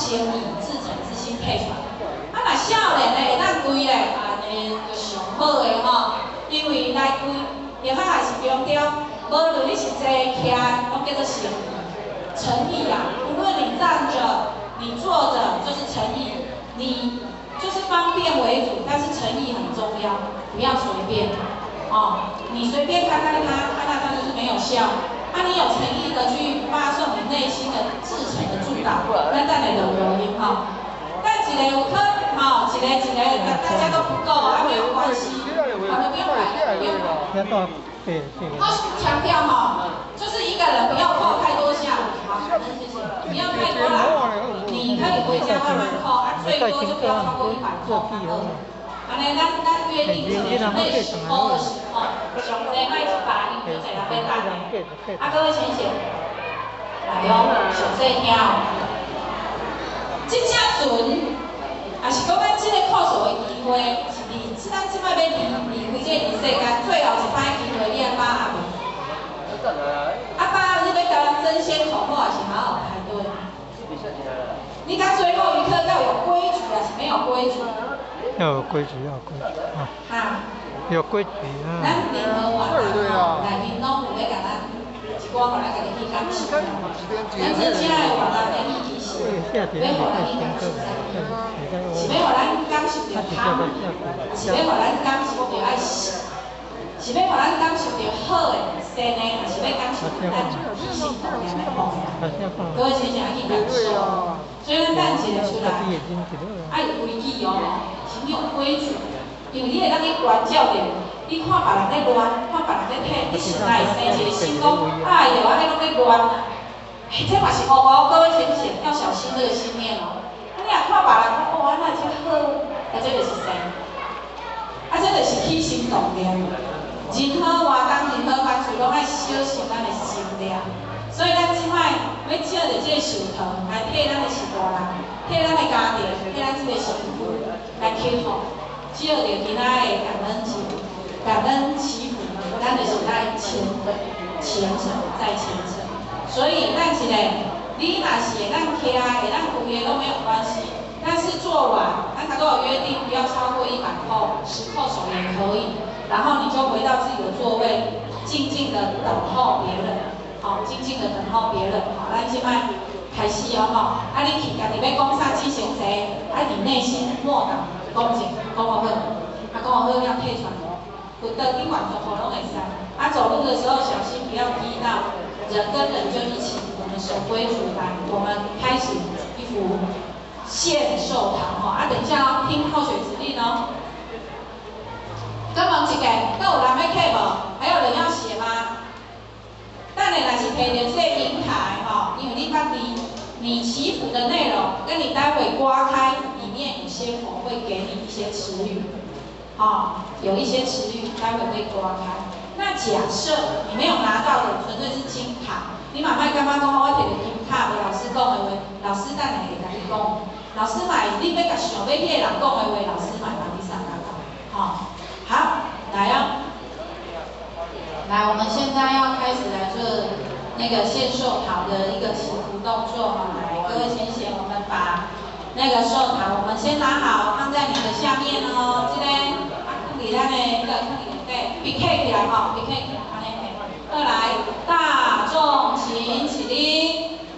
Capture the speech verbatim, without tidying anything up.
先以至诚之心配出来。啊，若少年的会当规咧，安尼就上好的吼，因为来规，另外也是强调，无论你是坐徛，拢叫做诚意。诚意啊，无论你站着，你坐着，就是诚意。你就是方便为主，但是诚意很重要，不要随便。哦，你随便看看它，看看它就是没有效。啊，你有诚意的去发送你内心的至诚的祝祷，那带来的原因哈。但一个有可能哈，一个一个大家都不够，啊没有关系，我们不用来，不用来。好，强调哈，就是一个人不要扣太多下，好，谢谢，不要太多了，你可以回家慢慢扣，啊，最多就不要超过一百扣。安尼，咱咱约定就是内十扣二十扣，上济卖一百，因就侪人要等的。啊，各位浅显，来哦，详细听哦。即只船，也是讲咱即个课数的机会，是离即咱即摆要离离开这个世界最后一摆机会，你爱把握未？啊，把你要甲人争先恐后，也是好好排队。你讲最后一刻要有规矩，还是没有规矩？ 要有规矩，要有规矩啊！ 啊， 有规矩啊！ 咱联合完啦，内面拢有咧甲咱一寡互咱家己去感受。咱这请来活动的意义是，要互咱去感受，是要互咱感受到汤，是要互咱感受到爱食，是要互咱感受到好的善的，还是要感受到咱理性度量的方向。各位先生要去感受，所以咱等一个出来，爱有规矩哦。有规矩，因为你会当去关照着，你看别人在乱，看别人在退，你心内生一个心讲，哎哟，安尼拢在乱，哎，这嘛是乌乌，各位先生要小心这个心念哦。啊，你若看别人讲，哦，安那真好，啊，这就是谁？啊，这就是起心动念。人好活工，人好办事，拢爱小心咱的心念。所以咱即摆要借着这个寿堂来替咱的是大人，替咱的家庭，替咱这个媳妇。来祈福，借着今仔的感恩节，感恩祈福，咱就是在虔虔诚，在虔诚。所以，咱一个，你若是会当徛，会当规个都没有关系。但是做完，咱都有约定，不要超过一百扣，十扣手也可以。然后你就回到自己的座位，静静的等候别人，好，静静的等候别人。好，咱现在。开始哦吼，啊你去家己要讲啥之前者，啊伫内心默祷讲者，讲好好，啊讲好好要退出来，有登顶完全部拢会使。啊走路的时候小心不要踢到，人跟人就一起，我们守规矩来，我们开始一幅献寿堂吼，啊等一下哦，听候选指令哦。再问一个，都有人要客无？还有人要写吗？等下若是摕到这平台吼，因为你捌离你祈福的内容，跟你待会刮开里面有些佛会给你一些词语，哦，有一些词语待会会刮开。那假设你没有拿到的纯粹是金卡，你嘛莫感觉讲我摕到金卡，无老师讲的话，老师等下会甲你讲。老师嘛，你要甲想要迄个人讲的话，老师嘛帮你上来讲，吼。好，来哦。来，我们现在要开始来做那个献寿桃的一个祈福动作哈。来，各位先贤，我们把那个寿桃，我们先拿好，放在你的下面哦。这个啊，放伫咱的那个放伫内底，别客起来哈，别客起来，安尼。二来，大